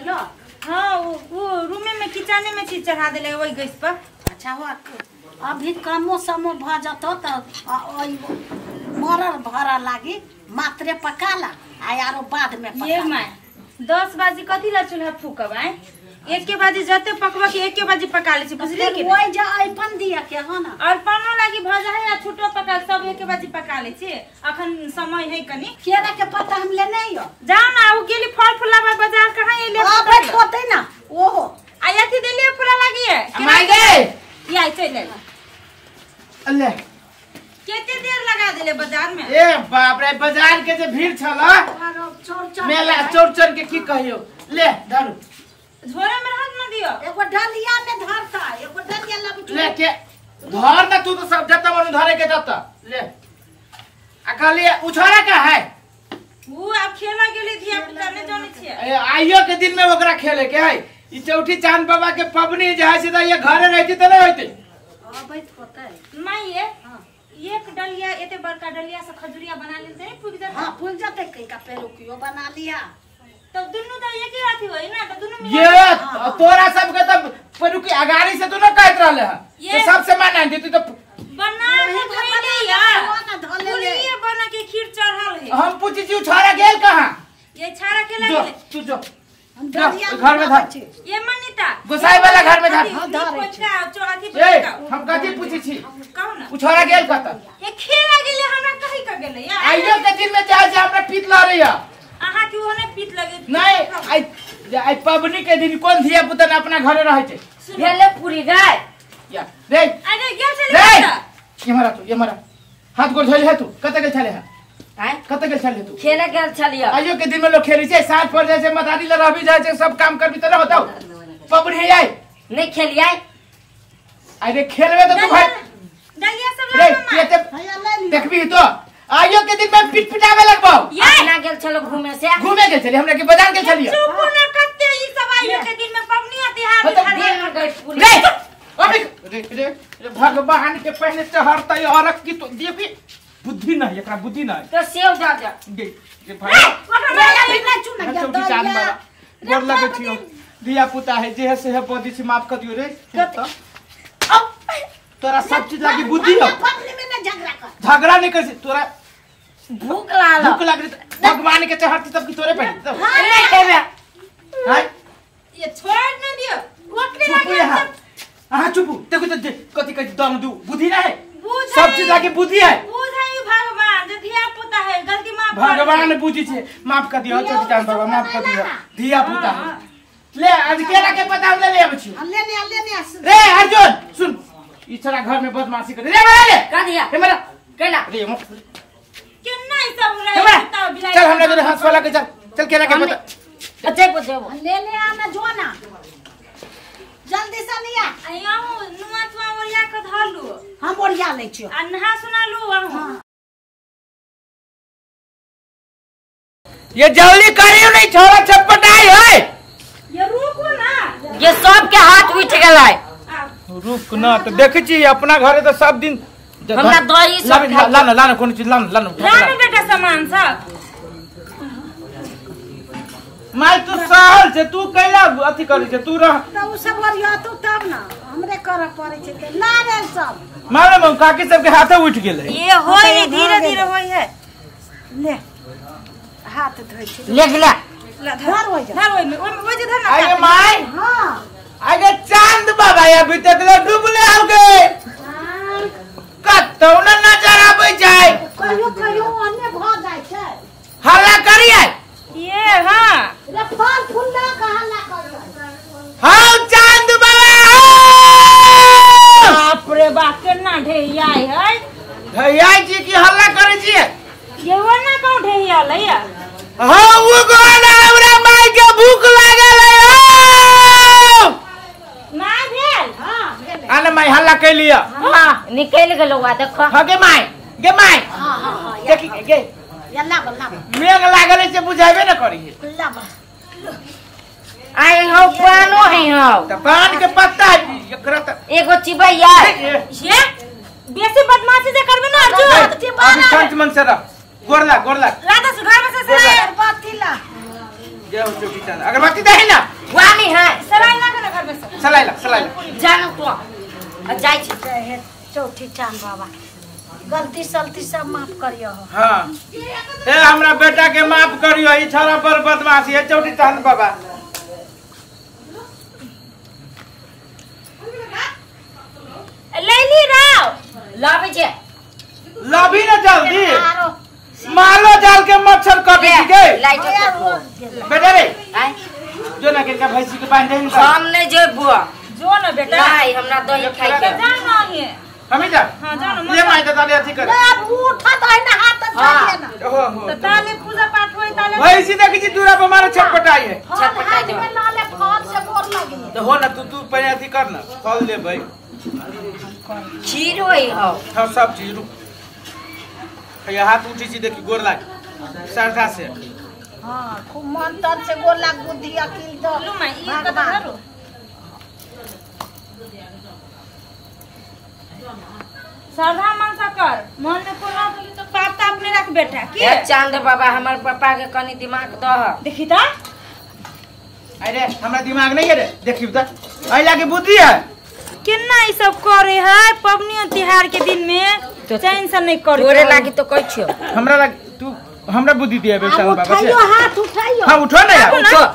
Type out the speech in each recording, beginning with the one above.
यो हां वो रूम में किचन में चीज चढ़ा देले वही गैस पर। अच्छा हो अभी कमो समो भ जतो त मरल भरा लागी मात्रे पकाला आ यारो बाद में पका। ये माय 10 बजे कथी ला चूल्हा फूकब आए 1 के बजे जते पकबा के 1 के बजे पका ले छी बुझली कि ओइ जा अपन दिया के हो ना और पानो लागी भजा है या छोटो पका सब 1 के बजे पका ले छी अखन समय है कनी केरा के पत्ता हम ले नहीं हो जाओ ना वो गेली फल फुलावा बाजार कहां ये ले अबे होते ना ओहो आया थी देले फुला लागी है माय गे ये चले अल्ले केते देर लगा देले बाजार में। ए बाप रे बाजार के जे भीड़ छला मेला चौरचन के की कहियो ले धरू झोरा में हाथ न दियो एगो डलिया में धरता एगो डलिया लब ले के धर ना तू तो सब जत्ता मन धरे के जत्ता ले अकली उछारा का है वो अब खेला गेली धिया पुता ने जाने छिए आइयो के दिन में ओकरा खेले के है ई चौठी चांद बाबा के पबनी जे है सीधा ये घरे रहती त न होती अबे होता है माई ये एक डलिया एते बड़का डलिया से खजुरिया बना लेते हैं फूक जाता। हां फूल जाते कहीं का पेरुकियो बना लिया तो दोनों तो एक ही आती होई ना तो दोनों ये तोरा सब के तब पेरुकी अगाड़ी से तू न कहत रहले है तो सबसे माना दे तू तो बना के धइले यार फुलिए बना के खीर चढ़ाल है। हम पूछी छी उछारा गेल कहां ये छाड़ा के लगे तू जो घर में धर ये मनीता गोसाई वाला घर में धर हां धर चौथी ए हम कथि पूछी छी कहू ना उछारा गेल कत ये खेला गेले हमरा कहि क गेले यार आइयो के दिन में जाय जे हमरा पीत ल रही है आहा की होने पीत लगे नहीं आई पबनी के दिन कौन धिया पुता अपना घरे रहे छे भेले पूरी गाय या रे अरे गेल चले ये मारा हाथ गोड़ धोले है तू कत गेल छले है हैं कत गेल छले तू खेले गेल छलिया आइयो के दिन में लोग खेली छे साथ पर जैसे मदारी ल रहबी जाय छे सब काम करबी त न होतो पबनी आई नहीं खेलिए अरे खेलवे तो तू भाई डलिया सब रे ये देखबी तो आइयो के दिन में पिटपिटावे लगबो अपना गेल छलो घूमे गेल छली हमरा के बाजार गेल छलिए चुप न करते ई सब आइयो के दिन में पबनी तिहार दिन में गई पूरी रे रे भगवान के पहले चढ़ता औरत की तो देखी बुद्धि नहीं एकरा बुद्धि नहीं तो सेव जा जा गे भाई मेरा भी ना चुन गया छोटी जान मारा गोर लगे छियो दिया पुता है जे से है बॉडी से माफ कर दियो रे तोरा सब चीज लागी बुद्धि हो पत्नी में ना झगड़ा नहीं कर तोरा भूख लाग भगवान के चढ़ती तब की तोरे पे हां नहीं खेबे हां ये छोड़ न दियो ओकरे लागे हां चुप देखो तो कथि कथि दम दू बुद्धि ना है सब चीज लागी बुद्धि है बुझाई भगवान जे धिया पुता है गलती माफ भगवान बुद्धि छे माफ कर दियो छोटी जान बाबा माफ कर दियो धिया पुता है ले आज केला के पता ले ले अब छी ले रे अर्जुन सुन ई छोरा घर में बदमाशी कर रे ले का दिया हे मेरा केला रे केना ई सब रहे कुत्ता बिलाई चल हमरा जरे हाथ वाला के चल केला के पता अच्छे पूछो ले आना जो ना जल्दी से लिया आया हूं नुआ तुआ ओरिया के धलू हम ओरिया ले छियो आ नहा सुनालू आहू ये जल्दी करियो नहीं छोरा चटपटाई है ये रुको ना ये सब के हाथ उठ गेलै रुक ना तो देखे छी अपना घरे तो सब दिन हमरा दही सब लाना कोन चीज लाना बेटा सामान सब माय तू सहल से तू कैला अथी करी छे तू रह तो उ सब ओरिया तो तब ना हमरे कर पड़े छे ना रे सब मारे मम काकी सब के हाथे उठ गेले ये होई धीरे धीरे होई है ले हाथ धोइ छे ले ले धर होई जा धर ओई जे धर ना आगे माय हां आगे चांद बाबा अभी तक ले डूबले हो गए कतौ न नजर आबै जाय कहियो अन्य भ जाय छै हल्ला करिए ये हां रे फल फूल ना कहला कर हां चांद बाबा बाप रे बाप केना ढेयाई है भैया जी की हल्ला करे छिए ये वो ना कहू ढेया लैया हां वो गोला हमरा माय के भूख लागल है ना भेल हां भेले आने माय हल्ला कर लिया हां निकल गेलो वा देखो हां गे माय हां देखी गे यल्ला बल्ला मेघ लागल से बुझाइबे न करी बल्ला आई हो पानो है हो त पान के पत्ता एकरा त एगो चिबैया ये बेसी बदमाशी जे करबे ना अर्जुन अभी शांत मन से रह गोरला राधा से घर में से बात थिला जय हो चौकी चांद अगरबत्ती दे ना वानी है सलाई ना कर घर में से सलाई ला जानो तो जाय छी जय हे चौठी चांद बाबा गलती सलती सब माफ करियो हां ए हमरा बेटा के माफ करियो ई छोरा पर बदमाशी है चौठी चांद बाबा लैली राव लावे जे लभी ना जल्दी मालो जाल के मच्छर काटे के लाइट बेटा रे आय जो ना के भैंसी के बांध दे हम नहीं जेबो जो ना बेटा नहीं हमरा दही खाई के जा ना है हमें जा हां जा ना ले माई दादा अथी कर अब उठा तो है ना हाथ धरिए ना हो तो ताले पूजा पाठ होई ताले भैंसी देखी जी दूरा पे मारे छटपटाई है छटपटाई दे में लाले फल से गोर लगी तो हो ना तू पहले अथी कर ना फल ले भाई खीर होई हो हाँ सब चीज रुक ये हाथ उठी सी देखी गोर लाग श्रद्धा से हां खूब मंत्र से गोर लाग बुद्धि अकील दो लू मैं ई कत करू साधा मन सा कर मन में कोला तो पाप तो अपने रख बेटा की ए चांद बाबा हमर पापा के कनी दिमाग दह देखी ता अरे हमरा दिमाग नहीं है रे देखी तो आई लागे बुद्धि है किन्ना ई सब करे है पबनी और त्योहार के दिन में चैन से नहीं करे तोरे लागी तो कह छियो हमरा लाग तू हमरा बुद्धि दिया बे चांद बाबा से उठाइयो हाथ उठाइयो हां उठो ना यार उठो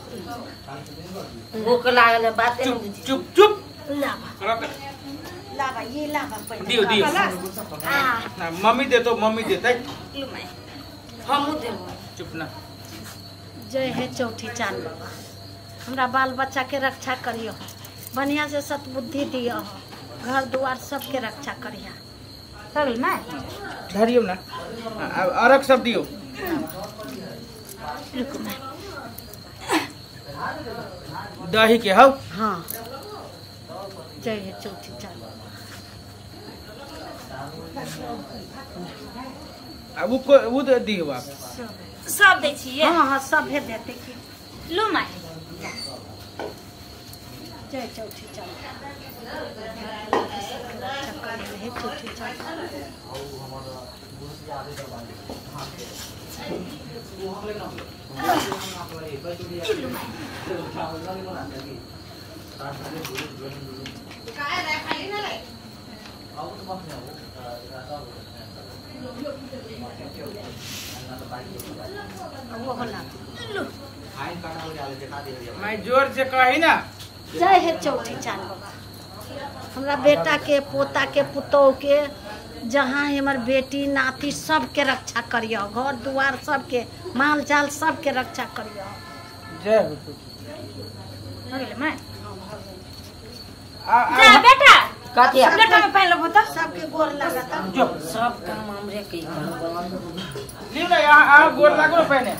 भूख लागल है बातें नहीं बुझी चुप चुप लावा लावा ये लावा पहले दियो दियो हां ना मम्मी दे तो मम्मी देते लू मैं हमू देबो चुप ना जय हे चौठी चांद बाबा हमरा बाल बच्चा के रक्षा करियो बढ़िया से सतबुद्धि दियो घर द्वार सबके रक्षा करिया सगल मैं धरियो ना अरक सब दियो रुक मैं दही के हौ हाँ जय हे चौठी चांद बाबा अब वो दियो आप सब दे छिए हाँ हाँ सब है देते कि लू मैं जय चौठी चांद हे चौठी चांद वो होला मैं जोर से कही ना जय हे चौठी चांद बाबा हमरा बेटा के पोता के पुतोह के जहाँ हमर बेटी नाती सबके रक्षा करियो घर दुआर सबके माल जाल सबके रक्षा करियो जय हो सगल मैं आ जा बेटा कथि बेटा में पहन लो तो सबके गोर लगता जो सब काम हमरे के लियो ना यहाँ गोर लागो ना पहने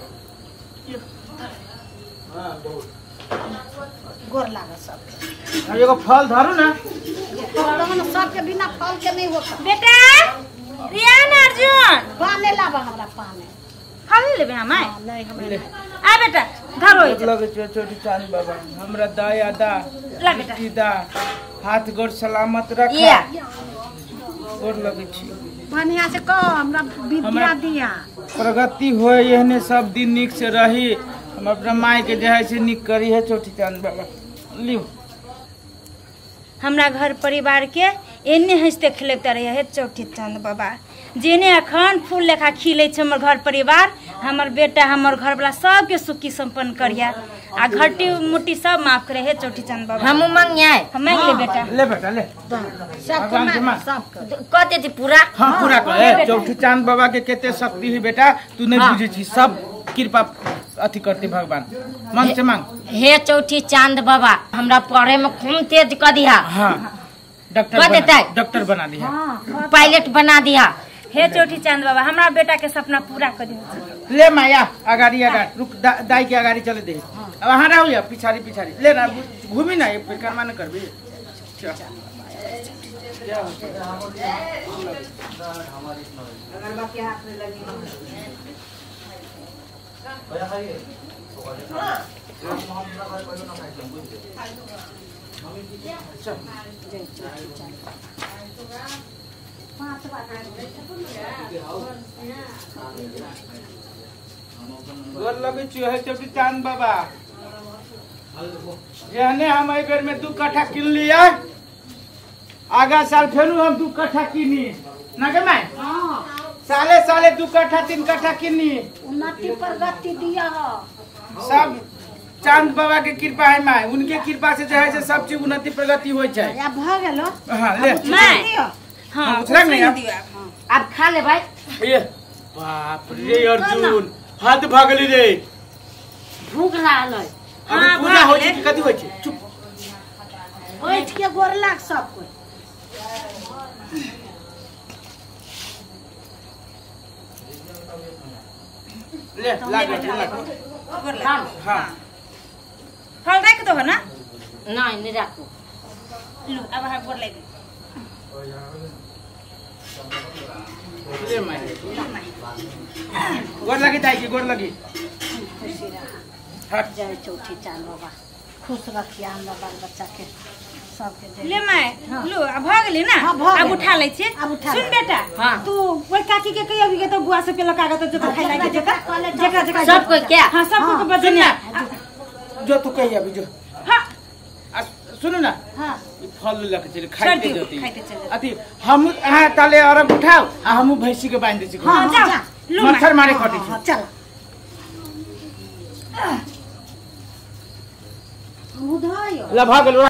गोर लागा सबके एगो फल धरू ना तहन सबके बिना फल के नहीं होता बेटा रियान अर्जुन पाने लावा हमरा पाने फल लेबे हम हाँ, नहीं हमरा आ बेटा घर होई लगे छोटी चांद बाबा हमरा दया दा ला बेटा दा हाथ गोर सलामत रख या गोर लगे छी बढ़िया से कह हमरा विद्या दिया प्रगति होए एहने सब दिन निक से रही हम अपना माई के जे है से निक करी है छोटी चांद बाबा लियो हमरा घर परिवार के एने हंसते खेलते रहे है चौठी चांद बाबा जेने अखन फूल लेखा खिले छै हमर घर परिवार हमर बेटा हमर घर वाला सबके सुखी संपन्न करिया आ घटी मुट्टी सब माफ करे है चौठी चांद बाबा हमू मंगियाए हम मांग ले बेटा ले बेटा ले सबके भगवान के माँ। सबके कते थी पूरा हाँ पूरा कर चौठी चांद बाबा के केते शक्ति है बेटा तू नहीं हाँ। बुझे छी सब कृपा अथी करते भगवान मांग से मांग हे चौठी चांद बाबा हमरा पढ़े में खूब तेज कर दिया हाँ कह देता है? डॉक्टर बना दिया पायलट बना दिया हे चौठी चांद बाबा हमरा बेटा के सपना पूरा कर दियो ले माया अगाड़ी अगाड़ी रुक दाई के अगाड़ी चले दे अब वहाँ रहो या पिछाड़ी पिछाड़ी ले ना घूमी ना ये परिक्रमा न कर भी गोर लगे चूहे चौटी चांद बाबा जहने हम एहि बेर में 2 कट्ठा किन लिया आगा साल फेरू हम 2 कट्ठा किनी ना के माय हाँ साले साले 2 कट्ठा 3 कट्ठा किनी उन्नति प्रगति दिया हो सब चांद बाबा के कृपा है माय उनके कृपा से जो है से सब चीज उन्नति प्रगति होय छै या भ गेलो हां ले माय हां उछरक नहीं अब खा ले भाई ये बाप रे अर्जुन हाथ भागली रे भूख लागल है अभी पूजा होय छै कि कथि होय छै चुप बैठ के गोर लाग सब कोई ले लाग हां हां फल रख दो ना नहीं रखो लो अब हम गोर ले ले माय गोर लगी ताई की गोर लगी खुशी रहा हट जय चौठी चांद बाबा खुश रखिया हमरा बाल बच्चा के सबके जय ले माय लो अब भ गेली ना हाँ, भ अब गेल। उठा ले छी अब उठा सुन ले। बेटा हाँ। तू ओई काकी के कहियो भी के तो बुआ से के लगा के तो खाई लागे जेका जेका सब कोई क्या हां सब को बजने जो तू कही अभी जो हां सुनो ना हां ई फल लग चले खाइते चल जती खाइते चल अति हम हां ताले अरब उठाओ आ हम भैंसी के बांध दे छी हाँ, जा जा। लो मच्छर मारे कटी हाँ, चल उधायो ला भागल